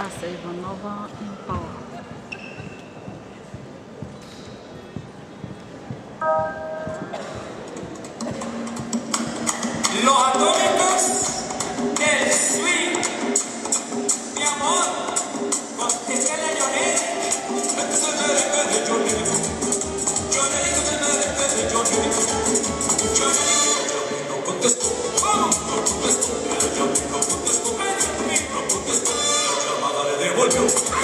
Asa Ivanova Impala. Los atómicos del swing, mi amor, contesté la lloré. No contestó, no contestó, ella no contestó, la llamada le devolvió.